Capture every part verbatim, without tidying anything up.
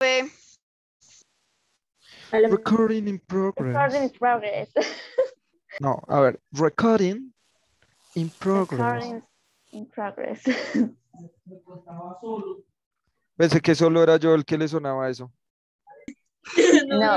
Hola, Recording in recording in progress. progress. No, a ver, recording in progress. Recording in progress. Pensé que solo era yo el que le sonaba eso. No.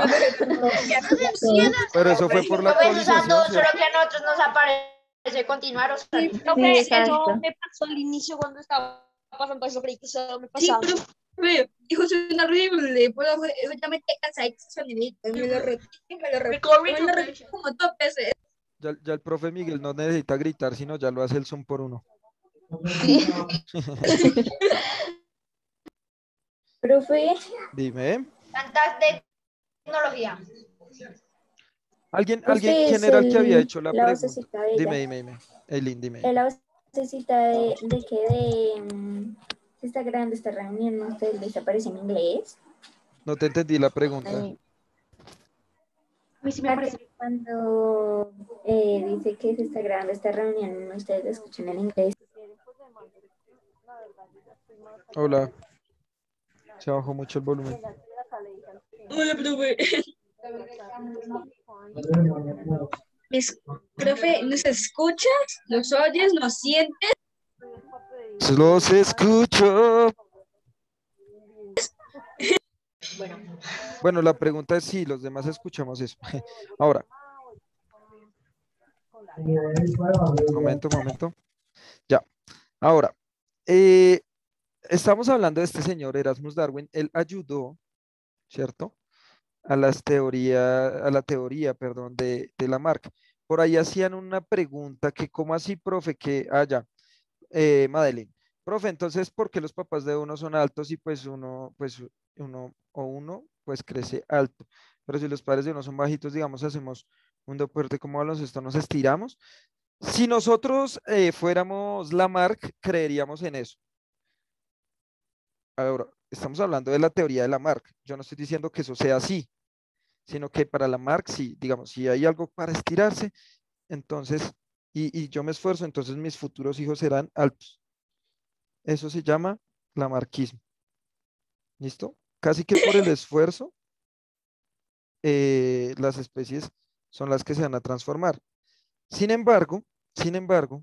Pero eso fue por la Profe, usando, actualización, solo ¿cierto? que a nosotros nos aparece continuar o Sí, salir. profe, Sí, eso exacto. me pasó al inicio cuando estaba pasando eso, creí que eso me Sí, pasaba. profe, dijo suena horrible, pero yo ya me quedé cansada de sonidito, me lo repito, me lo repito, me lo repito como dos veces. Ya, ya el profe Miguel no necesita gritar, sino ya lo hace el zoom por uno. Sí. Profe, Dime. Tantas de tecnología. ¿Alguien, alguien, usted quién es era el que había el, hecho la la pregunta? vocecita de Dime, ella. dime, dime. Eileen, dime, Es dime. la vocecita de, de que de, mm, se está grabando esta reunión, ¿no? ¿Usted les aparece en inglés? No te entendí la pregunta. Ay, A mí sí me Ah, que parece. cuando eh, dice que se está grabando esta reunión, ustedes la escuchan en inglés. Hola. Se bajó mucho el volumen. Hola, profe. Mis- profe, ¿nos escuchas? ¿Nos oyes? ¿Nos sientes? Los escucho. Bueno, Bueno, la pregunta es si los demás escuchamos eso. Ahora, momento, momento. Ya. Ahora, eh, estamos hablando de este señor Erasmus Darwin. Él ayudó, ¿cierto? A las teoría, a la teoría, perdón, de, de Lamarck. Por ahí hacían una pregunta que, ¿cómo así, profe? Que haya, eh, Madeline. Profe, entonces, ¿por qué los papás de uno son altos y pues uno, pues uno o uno, pues crece alto? Pero si los padres de uno son bajitos, digamos, hacemos un deporte como baloncesto, nos estiramos. Si nosotros eh, fuéramos Lamarck, creeríamos en eso. Ahora, estamos hablando de la teoría de Lamarck. Yo no estoy diciendo que eso sea así, sino que para Lamarck, sí, digamos, si hay algo para estirarse, entonces, y, y yo me esfuerzo, entonces mis futuros hijos serán altos. Eso se llama lamarquismo. ¿Listo? Casi que por el esfuerzo, eh, las especies son las que se van a transformar. Sin embargo, sin embargo,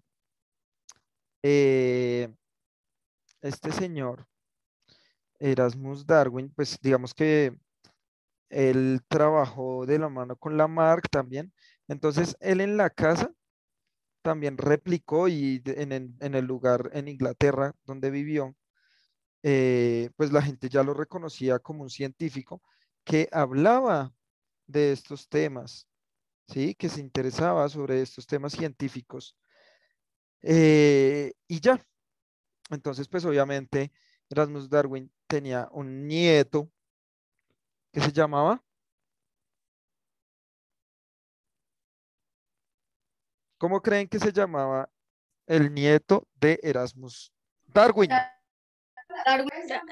eh, este señor, Erasmus Darwin, pues digamos que él trabajó de la mano con Lamarck también. Entonces, él en la casa también replicó y de- en, el en el lugar en Inglaterra donde vivió, eh, pues la gente ya lo reconocía como un científico que hablaba de estos temas, ¿sí? Que se interesaba sobre estos temas científicos. Eh, y ya, entonces pues obviamente Erasmus Darwin tenía un nieto que se llamaba, ¿cómo creen que se llamaba el nieto de Erasmus Darwin? Darwin.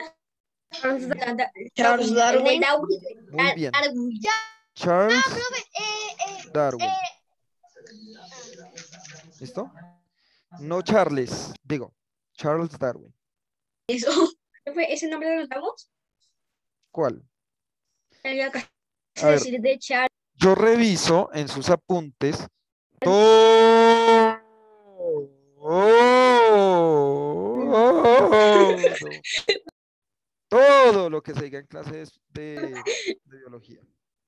Charles Darwin. Muy bien, Darwin. Charles eh, eh, Darwin, eh, ¿listo? No Charles, digo, Charles Darwin. Eso. Profe, ¿ese nombre lo notamos? ¿Cuál? El acá A se ver, decir de Charles. yo reviso en sus apuntes todo, todo lo que se diga en clases de, de biología.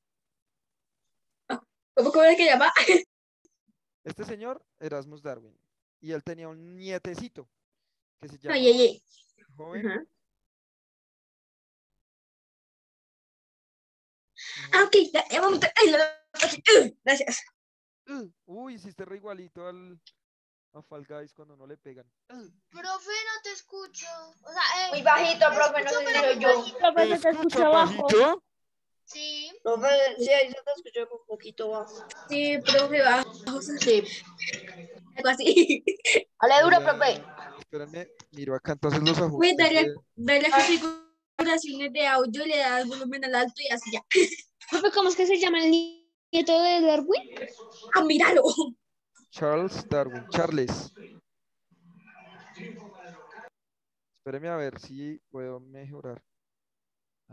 ¿Cómo, cómo es que llama? Este señor, Erasmus Darwin, y él tenía un nietecito que se Ay, ay, llamaba ay. joven. Ajá. Ah, Ujú. ok, ya, ya vamos. Ay, la- la- uh, gracias. Uh, Uy, hiciste re igualito al, a Fall Guys cuando no le pegan. Uh, profe, no te escucho. O sea, eh, muy bajito, profe, no sé si soy yo. Profe, ¿Me se te escucha escucha abajo. bajito? Sí. Profe, sí, ahí se te escucha un poquito bajo. Sí, profe, bajo. Sí. Algo así. Hable duro, profe. Hola, espérenme, miro acá entonces los Puedes ajustes darle, de... darle configuraciones de audio, le das volumen al alto y así ya. Profe, ¿cómo es que se llama el nieto de Darwin? ¡Ah, míralo! Charles Darwin, Charles. Espéreme a ver si puedo mejorar.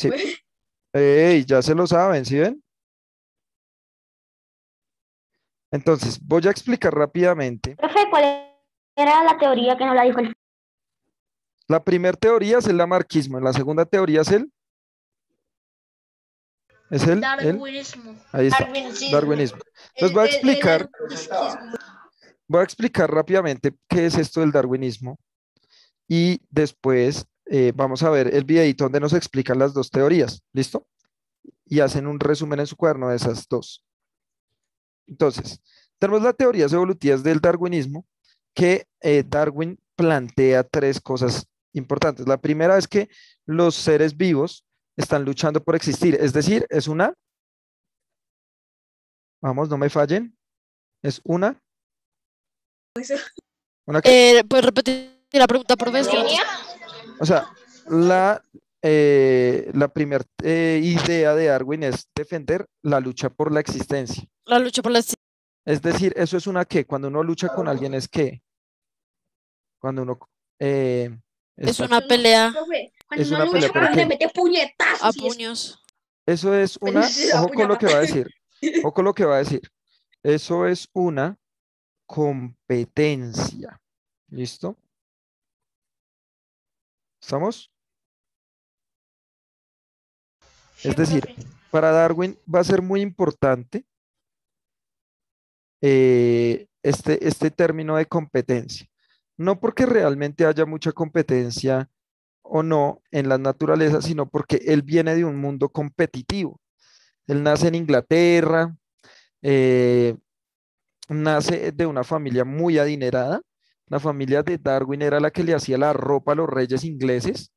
Sí. Ey, ya se lo saben, ¿sí ven? Entonces, voy a explicar rápidamente. Profe, ¿cuál era la teoría que no la dijo el... La primera teoría es el lamarquismo, la segunda teoría es el, es el, el, Darwinismo. ahí está, Darwinismo. darwinismo. Entonces voy a explicar, voy a explicar rápidamente qué es esto del darwinismo y después eh, vamos a ver el videito donde nos explican las dos teorías, ¿listo? Y hacen un resumen en su cuaderno de esas dos. Entonces, tenemos las teorías evolutivas del darwinismo que eh, Darwin plantea tres cosas importantes. La primera es que los seres vivos están luchando por existir, es decir, es una, vamos, no me fallen, es una, una que, Eh, ¿puedes repetir la pregunta, profesor? o sea, la, eh, la primera eh, idea de Darwin es defender la lucha por la existencia. La lucha por la... Es decir, eso es una que, cuando uno lucha con alguien es que, cuando uno eh, Es está- una pelea Profe, cuando Es uno una lucha, pelea, ¿por uno qué? le mete puñetazos. a y es- puños. Eso es una, sí, la ojo con lo puñalada. que va a decir, ojo con lo que va a decir. Eso es una competencia. ¿Listo? ¿Estamos? Sí, Es decir, profe. para Darwin va a ser muy importante eh, este, este término de competencia. No porque realmente haya mucha competencia o no en la naturaleza, sino porque él viene de un mundo competitivo. Él nace en Inglaterra, eh, nace de una familia muy adinerada. La familia de Darwin era la que le hacía la ropa a los reyes ingleses.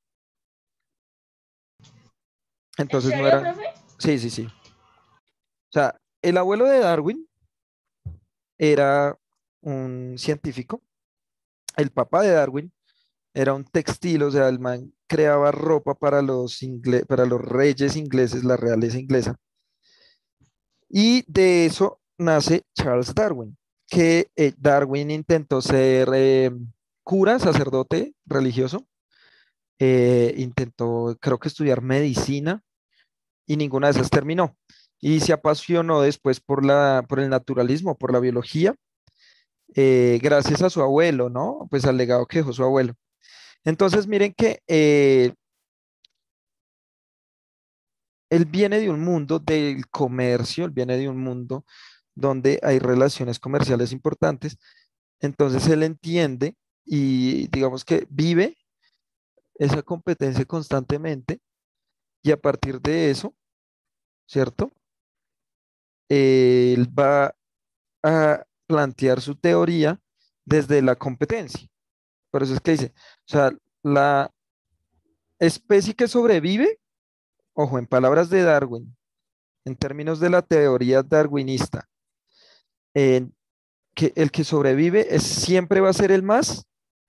¿En Entonces no serio, era... profe? Sí, sí, sí. O sea, el abuelo de Darwin era un científico. El papá de Darwin era un textil, o sea, el man creaba ropa para los, ingle- para los reyes ingleses, la realeza inglesa. Y de eso nace Charles Darwin, que eh, Darwin intentó ser eh, cura, sacerdote religioso, eh, intentó, creo que estudiar medicina y ninguna de esas terminó. Y se apasionó después por la, por el naturalismo, por la biología, eh, gracias a su abuelo, ¿no? Pues al legado que dejó su abuelo. Entonces, miren que eh, él viene de un mundo del comercio, él viene de un mundo donde hay relaciones comerciales importantes. Entonces, él entiende y digamos que vive esa competencia constantemente y a partir de eso, ¿cierto? Él va a plantear su teoría desde la competencia. Por eso es que dice, o sea, la especie que sobrevive, ojo, en palabras de Darwin, en términos de la teoría darwinista, eh, que el que sobrevive es, siempre va a ser el más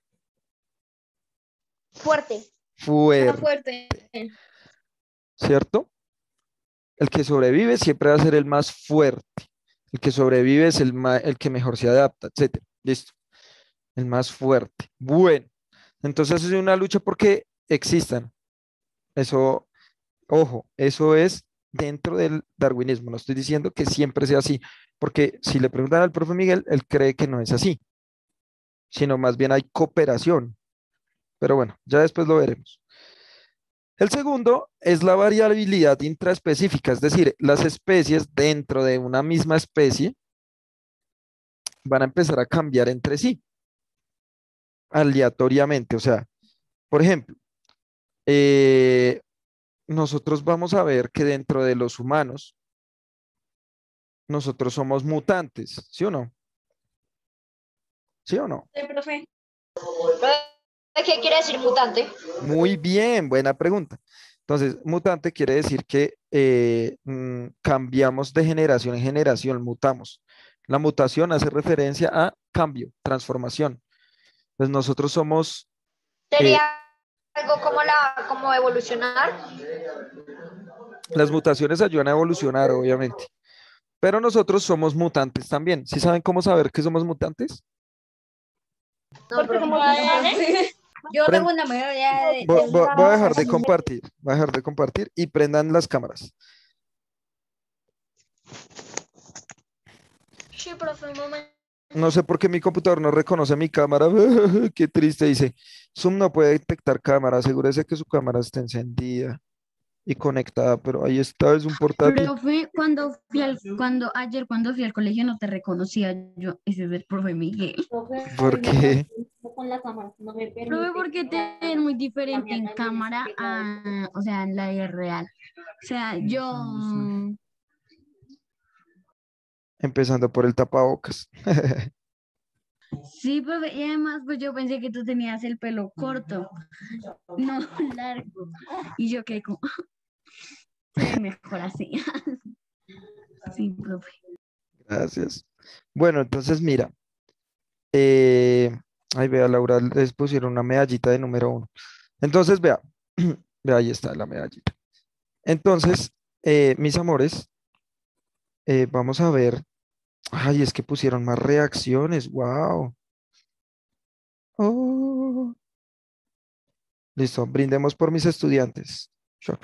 Fuerte. Más fuerte, fuerte. ¿cierto? El que sobrevive siempre va a ser el más fuerte. El que sobrevive es el, ma- el que mejor se adapta, etcétera. Listo. El más fuerte. Bueno, entonces es una lucha porque existan. Eso, ojo, eso es dentro del darwinismo. No estoy diciendo que siempre sea así, porque si le preguntan al profe Miguel, él cree que no es así, sino más bien hay cooperación. Pero bueno, ya después lo veremos. El segundo es la variabilidad intraespecífica, es decir, las especies dentro de una misma especie van a empezar a cambiar entre sí aleatoriamente. O sea, por ejemplo, eh, nosotros vamos a ver que dentro de los humanos, nosotros somos mutantes, ¿sí o no? ¿Sí o no? Sí, profe. ¿Qué quiere decir mutante? Muy bien, buena pregunta. Entonces, mutante quiere decir que eh, mm, cambiamos de generación en generación, mutamos. La mutación hace referencia a cambio, transformación. Pues nosotros somos, eh, ¿Sería algo como la como evolucionar? las mutaciones ayudan a evolucionar, obviamente, pero nosotros somos mutantes también. ¿Sí saben cómo saber que somos mutantes? No, pero A D N. Yo Pren- tengo una mayoría de... Voy, de- voy- voy a dejar de compartir, voy a dejar de compartir y prendan las cámaras. Sí, profe, un momento. No sé por qué mi computador no reconoce mi cámara. Qué triste, dice. Zoom no puede detectar cámara. Asegúrese que su cámara esté encendida y conectada, pero ahí está, es un portátil. Profe, cuando fui al, cuando ayer cuando fui al colegio no te reconocía yo, ese es el profe Miguel. ¿Por qué? Con la cámara, no me Profe, permite porque te grabar. ven muy diferente en También cámara tienes que grabar. a, o sea, en la vida real. O sea, yo, mm, Empezando por el tapabocas. sí, profe, y además pues yo pensé que tú tenías el pelo corto, no largo. Y yo quedé como, se ve mejor así. Sí, profe. Gracias. Bueno, entonces mira. Eh, ay, vea, Laura, les pusieron una medallita de número uno. Entonces, vea, vea, ahí está la medallita. Entonces, eh, mis amores, eh, vamos a ver. Ay, es que pusieron más reacciones. Wow. Oh. Listo, brindemos por mis estudiantes. Shot.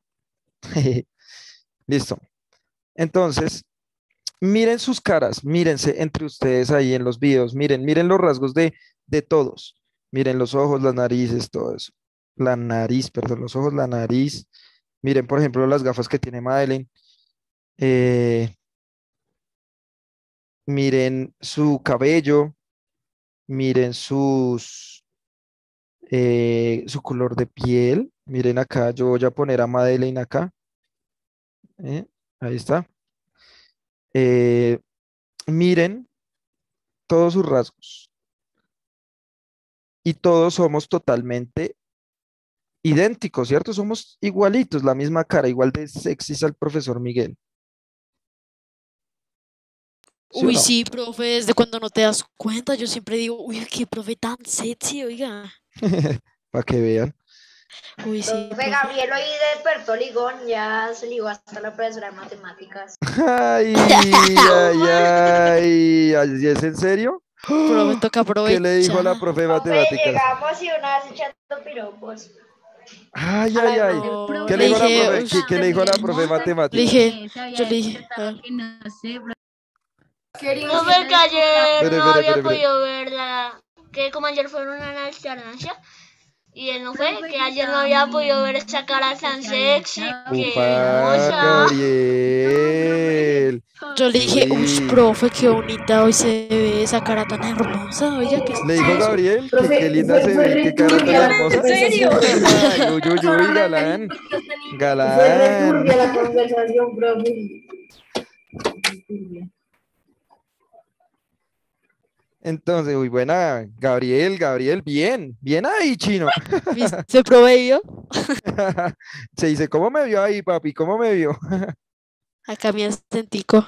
Listo. Entonces, miren sus caras, mírense entre ustedes ahí en los videos, miren, miren los rasgos de, de todos. Miren los ojos, las narices, todo eso. La nariz, perdón, los ojos, la nariz. Miren, por ejemplo, las gafas que tiene Madeleine. Eh, miren su cabello. Miren sus, eh, su color de piel. Miren acá, yo voy a poner a Madeleine acá. Eh, ahí está. Eh, miren todos sus rasgos. Y todos somos totalmente idénticos, ¿cierto? Somos igualitos, la misma cara, igual de sexys al profesor Miguel. ¿Sí o Uy, no? sí, profe, desde cuando no te das cuenta, yo siempre digo, uy, qué profe tan sexy, oiga. Para que vean. Uy, sí, Profe profe. Gabriel hoy despertó ligón, ya se ligó hasta la profesora de matemáticas. Ay, ay, ay, ay, ¿es en serio? Profe, toca ¿Qué le dijo a la aprovechar. profe de Profe, matemáticas? llegamos y una vez echando piropos. Ay, ay, ay. No, ¿Qué le le dijo a la dije, profe? uy, ¿Qué, qué le dijo a la profe de le matemáticas? dije, Se había yo le dije, despertado ah, que no sé, profe. Profe, que ayer Espere, no espere, había espere, espere. podido ver la... Que como ayer fueron una alternancia y él no fue, que ayer no había podido ver esa cara tan sexy, qué Upa, hermosa. Gabriel. yo le dije, uy, Uy. profe, qué bonita hoy se ve esa cara tan hermosa, oiga, ¿qué es Le dijo eso? Gabriel que qué linda se ve, qué cara tan hermosa. ¿En serio? Ay, uy, uy, uy, galán. Galán. la conversación, profe. Entonces, uy, buena, Gabriel, Gabriel, bien, bien ahí, chino. ¿Se proveía? Se dice, ¿cómo me vio ahí, papi? ¿Cómo me vio? Acá mi acentico.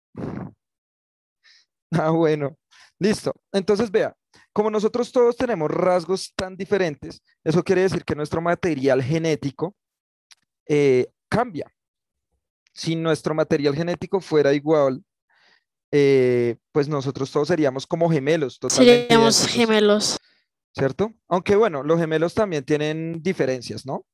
Ah, bueno, listo. Entonces, vea, como nosotros todos tenemos rasgos tan diferentes, eso quiere decir que nuestro material genético eh, cambia. Si nuestro material genético fuera igual, eh, pues nosotros todos seríamos como gemelos, totalmente Seríamos idénticos, gemelos. ¿cierto? Aunque bueno, los gemelos también tienen diferencias, ¿no?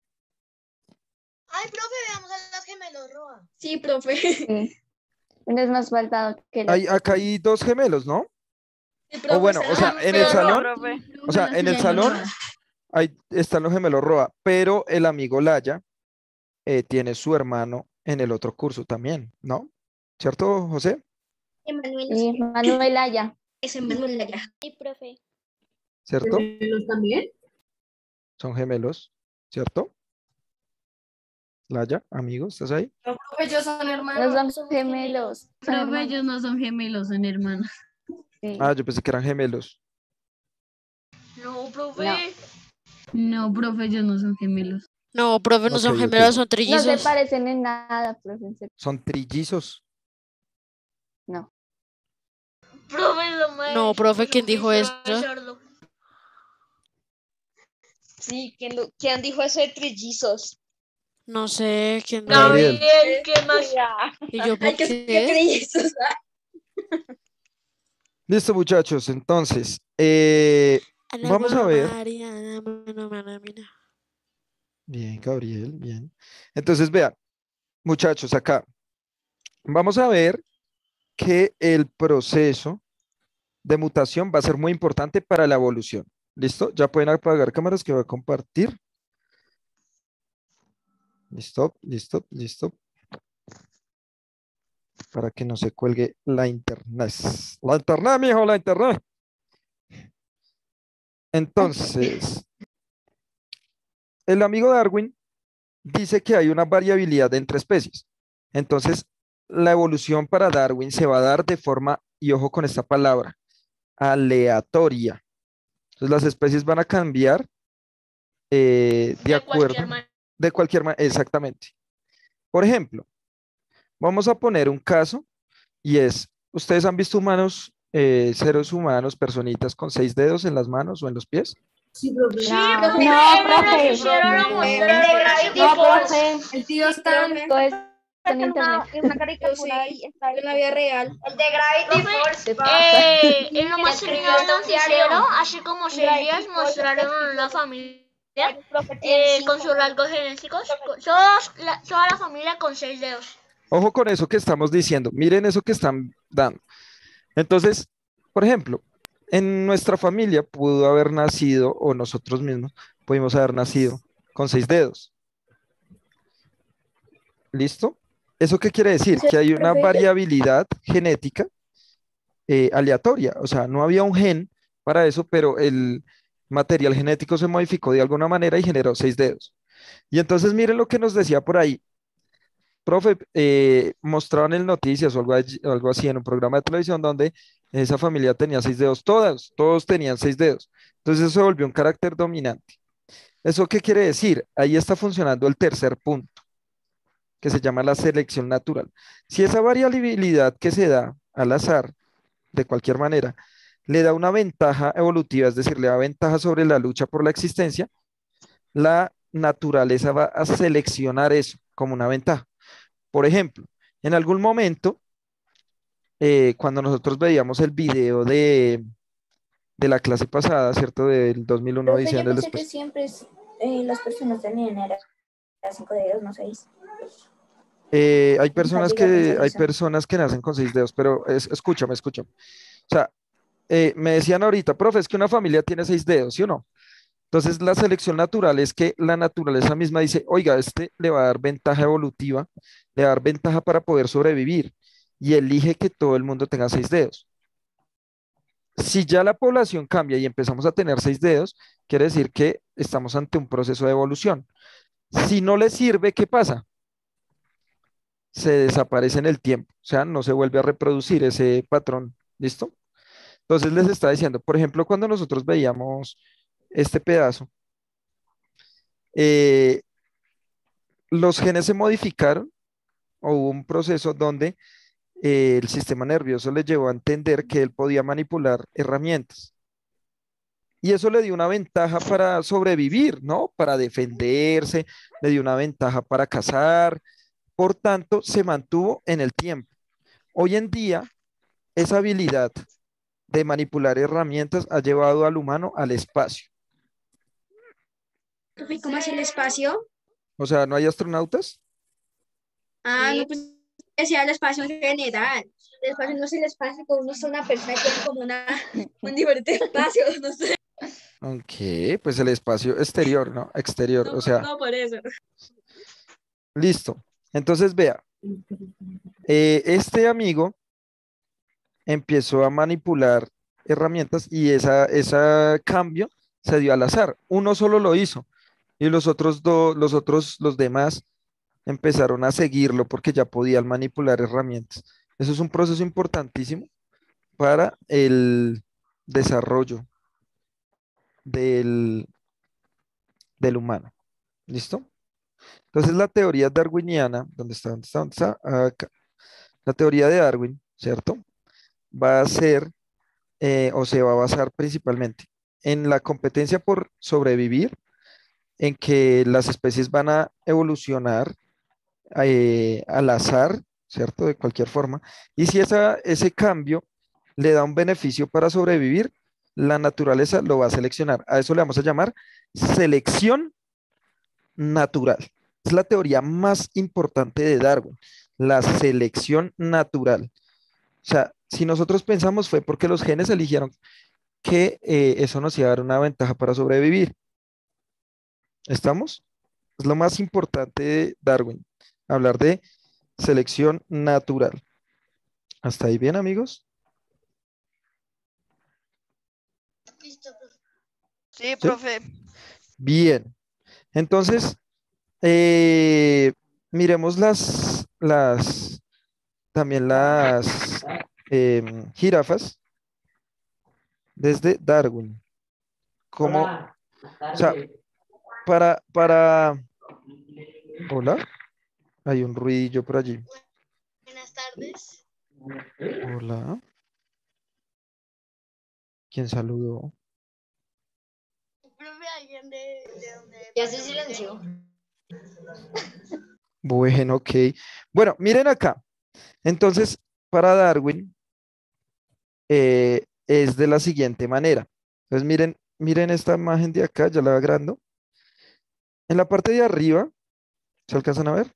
Ay, profe, veamos a las gemelos, Roa. Sí, profe. Sí. Uno es más faltado que el Hay, otro. acá hay dos gemelos, ¿no? Sí, O profe, bueno, o sea, en el Pero- salón, Profe. o sea, en el salón ahí están los gemelos Roa, pero el amigo Laya eh, tiene su hermano en el otro curso también, ¿no? ¿Cierto, José? Emanuel, Y Manuel Aya. es Emanuel allá. Sí, profe. ¿Cierto? también? Son gemelos, ¿cierto? Laya, amigo, ¿estás ahí? Ellos son hermanos. No son gemelos. Son Profe, hermanos. ellos no son gemelos, son hermanos. Sí. Ah, yo pensé que eran gemelos. No, profe. No. No, profe, ellos no son gemelos. No, profe, no son Ok, ok. gemelos, son No se trillizos. parecen en nada, profe. en serio. Son trillizos. No. Profe, lo más- No, profe, ¿quién dijo Profe, eso? sordo. Sí, ¿quién, lo- quién dijo eso de trillizos? No sé quién. Gabriel. Gabriel, ¿qué más? ¿Y yo por Ay, que qué? qué trillizos. Listo, muchachos. Entonces, eh, Ana Vamos a ver. Mariana, Ana Mariana. Bien, Gabriel, bien. Entonces, vean, muchachos, acá vamos a ver que el proceso de mutación va a ser muy importante para la evolución. ¿Listo? Ya pueden apagar cámaras que voy a compartir. Listo, listo, listo. Para que no se cuelgue la internet. La internet, mijo, la internet. Entonces, el amigo Darwin dice que hay una variabilidad entre especies. Entonces, la evolución para Darwin se va a dar de forma, y ojo con esta palabra, aleatoria. Entonces, las especies van a cambiar eh, de, De acuerdo, cualquier manera. de cualquier manera, exactamente. Por ejemplo, vamos a poner un caso y es, ¿ustedes han visto humanos, eh, seres humanos, personitas con seis dedos en las manos o en los pies? Sí, profe. Sí, No, profe, no, en el profe. noticiero lo El mostraron de hace Gravity No, poco. Falls. profe. El tío Stan Todo es en En una, internet. en una caricatura sí. y está en la vida real. El de Gravity Profe, Falls. ¿Qué pa. pasa? Eh, en lo Que más escribió cercano en un noticiero, diario. hace como seis días, mostraron a una familia el profe tiene eh, cinco con sus dedos. rasgos genéticos, con- todos, la- toda la familia con seis dedos. Ojo con eso que estamos diciendo. Miren eso que están dando. Entonces, por ejemplo, en nuestra familia pudo haber nacido, o nosotros mismos pudimos haber nacido con seis dedos. ¿Listo? ¿Eso qué quiere decir? Que hay una variabilidad genética eh, aleatoria. O sea, no había un gen para eso, pero el material genético se modificó de alguna manera y generó seis dedos. Y entonces miren lo que nos decía por ahí. Profe, eh, mostraban en noticias o algo, allí- algo así en un programa de televisión donde esa familia tenía seis dedos, todas, todos tenían seis dedos. Entonces eso se volvió un carácter dominante. ¿Eso qué quiere decir? Ahí está funcionando el tercer punto, que se llama la selección natural. Si esa variabilidad que se da al azar, de cualquier manera, le da una ventaja evolutiva, es decir, le da ventaja sobre la lucha por la existencia, la naturaleza va a seleccionar eso como una ventaja. Por ejemplo, en algún momento, eh, cuando nosotros veíamos el video de, de la clase pasada, ¿cierto? Del dos mil uno, Profe, Odisea yo en el pensé que espacio. siempre es, eh, las personas tenían era cinco dedos, no seis. Eh, hay Nunca personas llegué a que, pensar hay eso. personas que nacen con seis dedos, pero es- escúchame, escúchame. O sea, eh, me decían ahorita, profe, es que una familia tiene seis dedos, ¿sí o no? Entonces, la selección natural es que la naturaleza misma dice, oiga, este le va a dar ventaja evolutiva, le va a dar ventaja para poder sobrevivir y elige que todo el mundo tenga seis dedos. Si ya la población cambia y empezamos a tener seis dedos, quiere decir que estamos ante un proceso de evolución. Si no le sirve, ¿qué pasa? Se desaparece en el tiempo, o sea, no se vuelve a reproducir ese patrón. ¿Listo? Entonces les está diciendo, por ejemplo, cuando nosotros veíamos este pedazo, eh, los genes se modificaron o hubo un proceso donde eh, el sistema nervioso le llevó a entender que él podía manipular herramientas. Y eso le dio una ventaja para sobrevivir, ¿no? Para defenderse, le dio una ventaja para cazar. Por tanto, se mantuvo en el tiempo. Hoy en día, esa habilidad de manipular herramientas ha llevado al humano al espacio. Profe, ¿cómo así el espacio? O sea, ¿no hay astronautas? Ah, Sí. no, pues decía el espacio en general. El espacio no es el espacio, como uno es una persona que tiene como una, un diferente espacio, no sé. Ok, pues el espacio exterior, ¿no? Exterior, No, o sea, no por eso. listo. Entonces, vea, eh, este amigo empezó a manipular herramientas y esa, ese cambio se dio al azar. Uno solo lo hizo y los otros dos, los otros, los demás empezaron a seguirlo porque ya podían manipular herramientas. Eso es un proceso importantísimo para el desarrollo del, del humano. ¿Listo? Entonces la teoría darwiniana, ¿dónde está? ¿Dónde está? ¿Dónde está? Acá. La teoría de Darwin, ¿cierto? Va a ser eh, o se va a basar principalmente en la competencia por sobrevivir, en que las especies van a evolucionar eh, al azar, ¿cierto? De cualquier forma. Y si esa, ese cambio le da un beneficio para sobrevivir, la naturaleza lo va a seleccionar. A eso le vamos a llamar selección natural. Es la teoría más importante de Darwin, la selección natural. O sea, si nosotros pensamos fue porque los genes eligieron que eh, eso nos iba a dar una ventaja para sobrevivir. ¿Estamos? Es lo más importante de Darwin, hablar de selección natural. ¿Hasta ahí bien, amigos? Sí, profe. Bien. Entonces, eh, miremos las, las, también las em, jirafas desde Darwin. Como, o sea, para, para, hola, hay un ruidillo por allí. Buenas tardes. Hola. ¿Quién saludó? Profe, alguien de, de donde... Ya se silenció. Bueno, ok. Bueno, miren acá. Entonces, para Darwin eh, es de la siguiente manera. Entonces, miren, miren esta imagen de acá, ya la voy agrando. En la parte de arriba, ¿se alcanzan a ver?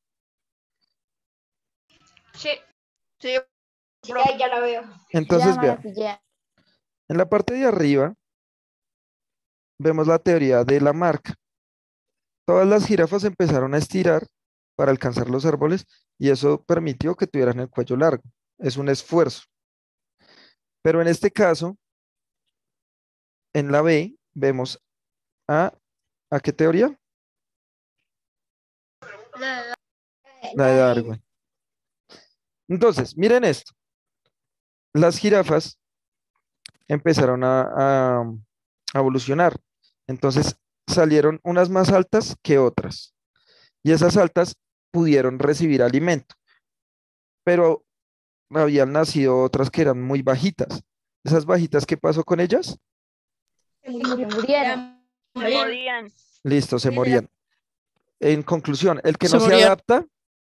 Sí. Sí, Sí, ahí ya la veo. Entonces, Ya, vean, Maracuyá. en la parte de arriba vemos la teoría de Lamarck. Todas las jirafas empezaron a estirar para alcanzar los árboles y eso permitió que tuvieran el cuello largo. Es un esfuerzo. Pero en este caso, en la B, vemos a, ¿a qué teoría? La- La de Darwin. Entonces, miren esto. Las jirafas empezaron a, a- a evolucionar. Entonces, salieron unas más altas que otras. Y esas altas pudieron recibir alimento. Pero habían nacido otras que eran muy bajitas. Esas bajitas, ¿qué pasó con ellas? Se Se murieron. morían. Listo, se morían. En conclusión, el que Se no se morían. adapta,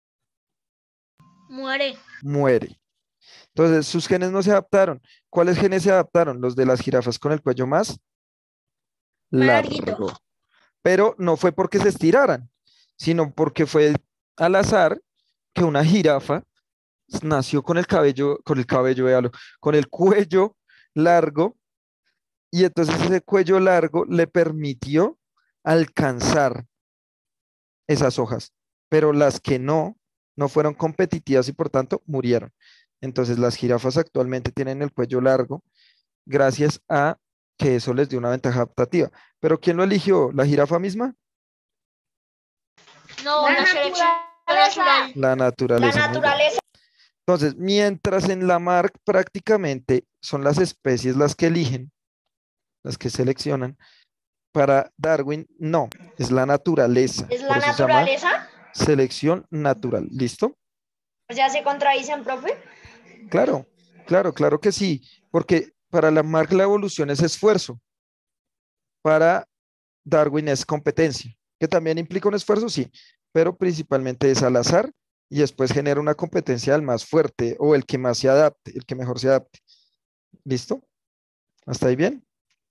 Muere. muere. Entonces, sus genes no se adaptaron. ¿Cuáles genes se adaptaron? Los de las jirafas con el cuello más larguito. largo. Pero no fue porque se estiraran, sino porque fue al azar que una jirafa nació con el cabello, con el cabello, véalo, con el cuello largo, y entonces ese cuello largo le permitió alcanzar esas hojas, pero las que no, no fueron competitivas y por tanto murieron. Entonces las jirafas actualmente tienen el cuello largo gracias a que eso les dio una ventaja adaptativa. ¿Pero quién lo eligió? ¿La jirafa misma? No, La la selección naturaleza. natural. La La naturaleza. muy bien. naturaleza. Entonces, mientras en Lamarck prácticamente son las especies las que eligen, las que seleccionan, para Darwin no, es la naturaleza. ¿Es Por la eso se llama naturaleza? selección natural. ¿Listo? O sea, ¿se contradicen, profe? Claro, claro, claro que sí, porque para Lamarck la evolución es esfuerzo, para Darwin es competencia, que también implica un esfuerzo, sí, pero principalmente es al azar y después genera una competencia al más fuerte o el que más se adapte, el que mejor se adapte. ¿Listo? ¿Hasta ahí bien?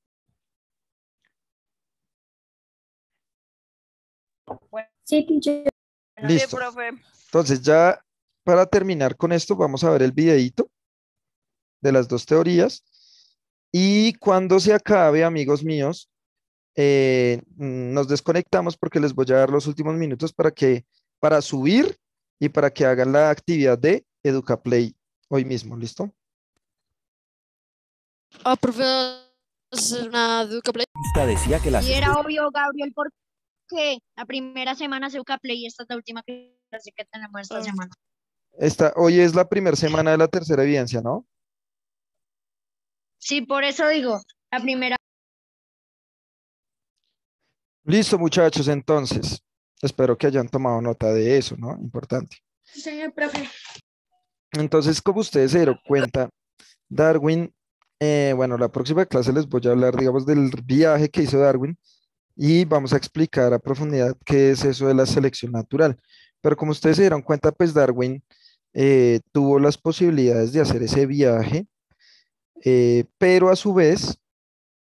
Sí, teacher. Sí, Listo. profe. Entonces ya para terminar con esto vamos a ver el videíto de las dos teorías y cuando se acabe, amigos míos, eh, nos desconectamos porque les voy a dar los últimos minutos para que, para subir y para que hagan la actividad de EducaPlay hoy mismo, ¿listo? Ah, profe, es una Educa Play. Decía que las Y era obvio, Gabriel, porque la primera semana se Educa Play y esta es la última clase que tenemos esta Ah. semana. Esta, hoy es la primera semana de la tercera evidencia, ¿no? Sí, por eso digo, la primera. Listo, muchachos, entonces, espero que hayan tomado nota de eso, ¿no? Importante. Sí, señor profe. Entonces, como ustedes se dieron cuenta, Darwin, eh, bueno, la próxima clase les voy a hablar, digamos, del viaje que hizo Darwin y vamos a explicar a profundidad qué es eso de la selección natural. Pero como ustedes se dieron cuenta, pues Darwin eh, tuvo las posibilidades de hacer ese viaje, eh, pero a su vez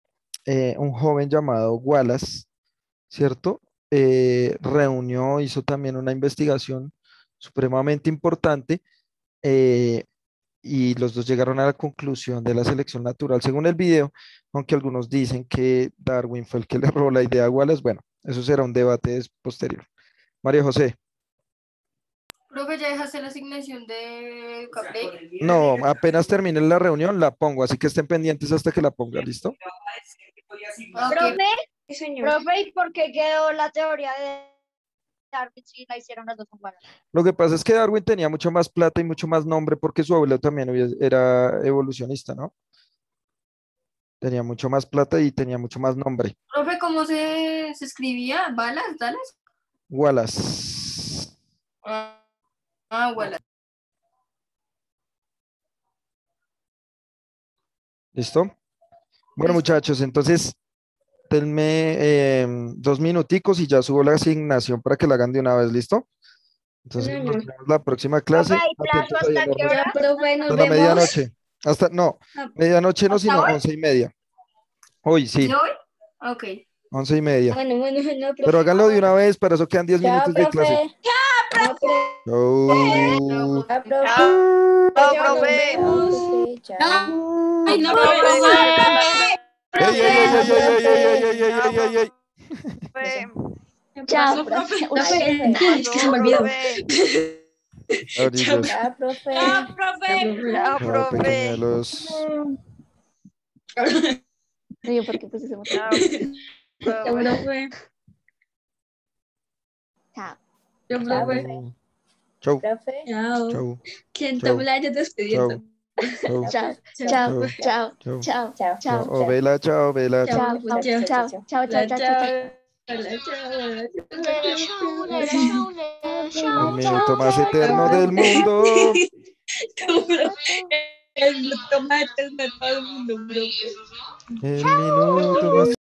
eh, un joven llamado Wallace, ¿cierto? Eh, reunió, hizo también una investigación supremamente importante eh, y los dos llegaron a la conclusión de la selección natural según el video, aunque algunos dicen que Darwin fue el que le robó la idea a Wallace. Bueno, eso será un debate des- posterior. María José. Profe, ¿ya dejaste la asignación de Capley? No, apenas termine la reunión la pongo, así que estén pendientes hasta que la ponga, ¿listo? Profe, Sí, señor. profe, ¿y por qué quedó la teoría de Darwin si la hicieron las dos iguales? Lo que pasa es que Darwin tenía mucho más plata y mucho más nombre porque su abuelo también hubies- era evolucionista, ¿no? Tenía mucho más plata y tenía mucho más nombre. Profe, ¿cómo se, se escribía? ¿Balas? ¿Dalas? Wallace. Ah, ah, bueno. ¿Listo? Bueno, Listo. muchachos, entonces denme eh, dos minuticos y ya subo la asignación para que la hagan de una vez, ¿listo? Entonces Sí, nos señor. vemos la próxima clase. Profe, ¿hay plazo Atentos ahí hasta al qué horno. hora? Ya, profe, nos Hasta la vemos. medianoche. Hasta, no, Ah, medianoche no, ¿hasta sino hoy? once y media. Hoy sí, ¿Y hoy? Ok. once y media. Bueno, bueno, no, profe. Pero háganlo de una vez, para eso quedan diez Chao, minutos de clase. profe. Chao, profe. Chau. Chao, profe. Chao, Chao, nos profe. vemos. Profe, chao. Ay, no, Profe. profe. ¡Ey, ey, ey, ey, ey, ey, ey, ey, ey, ey, ey, ey! Profe. Chao, profe. profe. Profe, Profe. ay, es que se me olvidó. Profe. Abrillos. Chao, profe. Chao, profe. Chao, Chao, profe. pequeñuelos. No, yo porque puse ese botón. Chao, Chao, profe. profe. Chao. Chao, Chao, profe. profe. Chau, Profe. Chao. chau, ¿Quién Chao. toma la despediendo? chau, chau, Chao. Chao. Chao. chau, Chao. chau, Chao. Chao. Chao. chau. Oh, vela, chao, vela, chao. Chao. Chao. Chao. Chao. Chao. Chao. Chao. Chao. Chao. Hola, chao, hola, chao, Lere, chao, chau, chao. lere, chau, lere, El chau, minuto chau, más chau. eterno del mundo. El tomate es de todo el mundo, profe. El minuto más